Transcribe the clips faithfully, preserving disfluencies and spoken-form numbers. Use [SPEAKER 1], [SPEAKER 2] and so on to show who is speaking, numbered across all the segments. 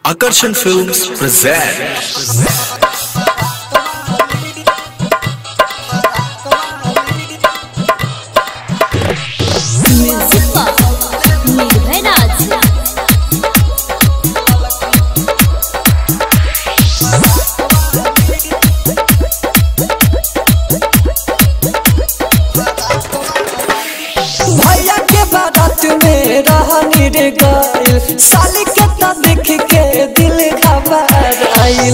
[SPEAKER 1] Akarshan Films present
[SPEAKER 2] रे गाइल साली के ता देख के दिल घबराइल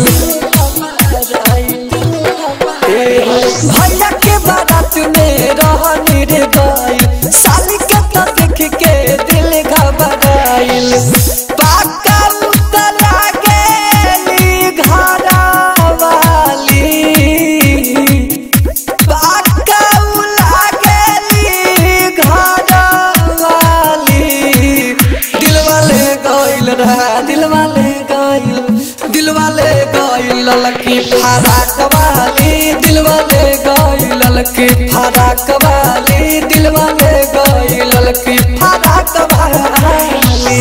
[SPEAKER 2] भैया के बारात में रहनी रे गाइल साली के ता देख के दिल घबराइल पाका उतला गेली घरा वाली पाका उला गेली घरा दिल वाले गाइल दिल वाले गाइल ललकी फराक वाली दिल वाले गाइल ललकी फराक वाली दिल वाले गाइल ललकी फराक वाली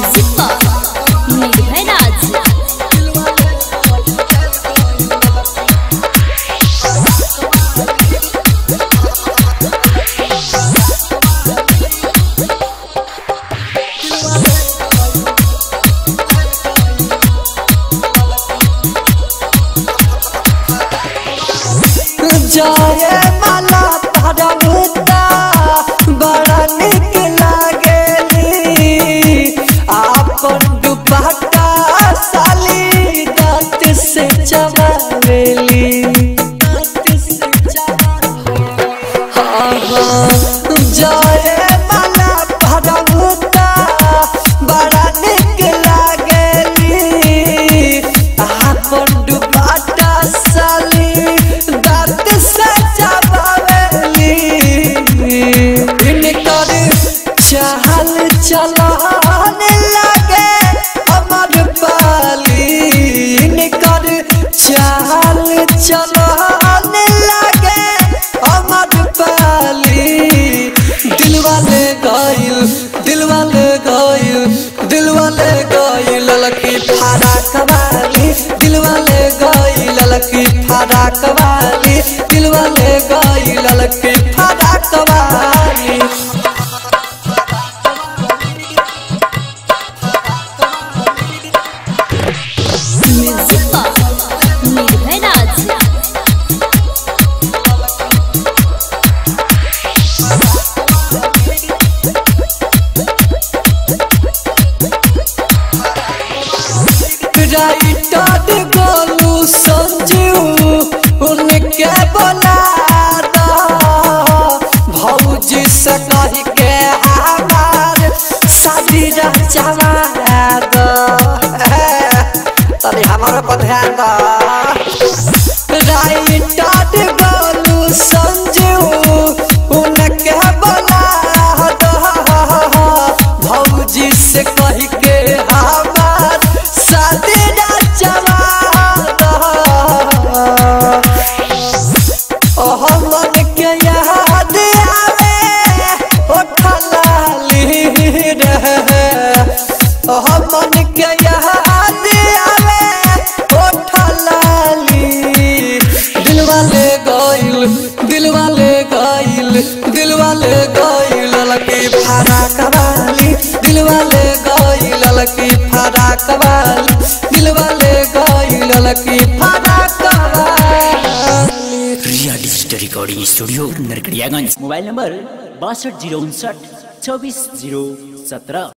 [SPEAKER 2] जाए माला तारा मुद्दा बड़ा निक लागेली आपन दुपट्टा साली दांत से चबावेली हाँ हाँ जाए माला तारा मुद्दा बड़ा निक लागेली आपन दुपट्टा साली चहल चलाने लगे अमर पाली निकर चहल चलाने लगे अमर पाली दिल वाले गाइल दिल वाले गाइल दिल वाले गाइल ललकी फराक वाली दिल वाले गाइल ललकी फराक वाली दिल वाले गाइल ललकी फराक वाली राइटर गोलू संजू उनके बोला दो भौजी से कह के हमार शादी रचवा दो तनी हमारे पर ध्यान दो राइटर गोलू संजू उनके बोला दो भौजी से कह के हमार शादी मन के याद आवे उठलाली रहे मन के याद आवे उठलाली दिल वाले गाइल दिल वाले गाइल दिल वाले गाइल ललकी फराक वाली दिल वाले गाइल ललकी फराक वाली दिल वाले गाइल ललकी फराक वाली
[SPEAKER 3] Riya digital recording studio Narkatiaganj. Mobile number बासठ जीरो उनसठ चौबीस जीरो सत्रह।